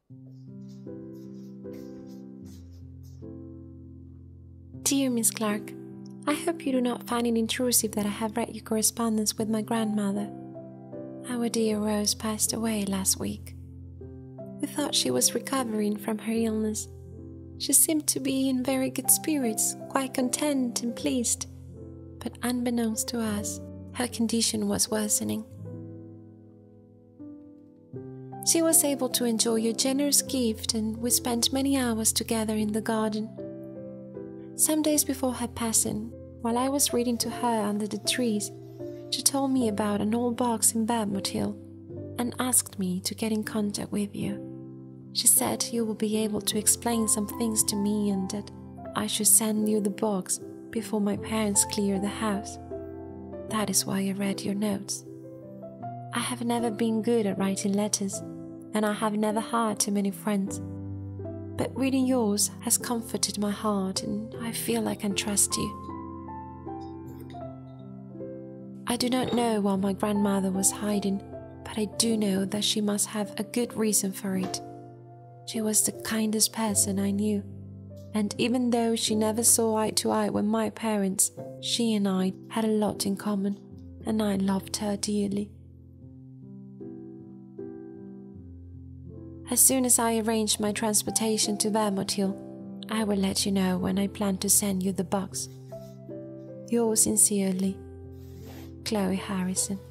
Dear Miss Clark, I hope you do not find it intrusive that I have read your correspondence with my grandmother. Our dear Rose passed away last week. We thought she was recovering from her illness. She seemed to be in very good spirits, quite content and pleased, but unbeknownst to us, her condition was worsening. She was able to enjoy your generous gift, and we spent many hours together in the garden. Some days before her passing, while I was reading to her under the trees, she told me about an old box in Vermont Hill and asked me to get in contact with you. She said you will be able to explain some things to me and that I should send you the box before my parents clear the house. That is why I read your notes. I have never been good at writing letters, and I have never had too many friends. But reading yours has comforted my heart, and I feel I can trust you. I do not know what my grandmother was hiding, but I do know that she must have a good reason for it. She was the kindest person I knew, and even though she never saw eye to eye with my parents, she and I had a lot in common, and I loved her dearly. As soon as I arrange my transportation to Vermont Hill, I will let you know when I plan to send you the box. Yours sincerely, Chloe Harrison.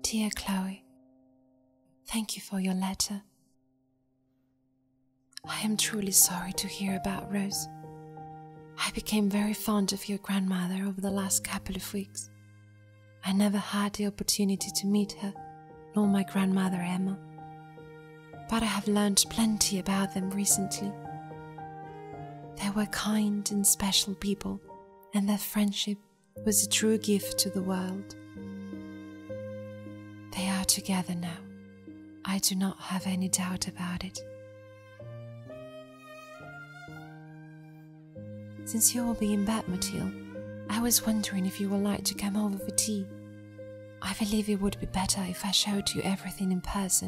Dear Chloe, thank you for your letter. I am truly sorry to hear about Rose. I became very fond of your grandmother over the last couple of weeks. I never had the opportunity to meet her, nor my grandmother Emma, but I have learned plenty about them recently. They were kind and special people, and their friendship was a true gift to the world. They are together now. I do not have any doubt about it. Since you will be in bed, Mathilde, I was wondering if you would like to come over for tea. I believe it would be better if I showed you everything in person.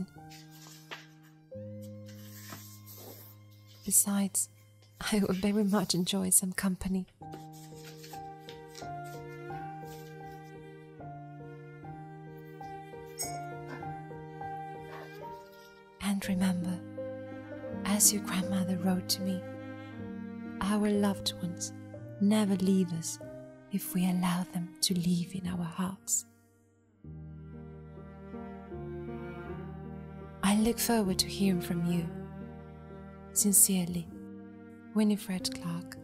Besides, I would very much enjoy some company. And remember, as your grandmother wrote to me, our loved ones never leave us if we allow them to live in our hearts. I look forward to hearing from you. Sincerely, Winifred Clark.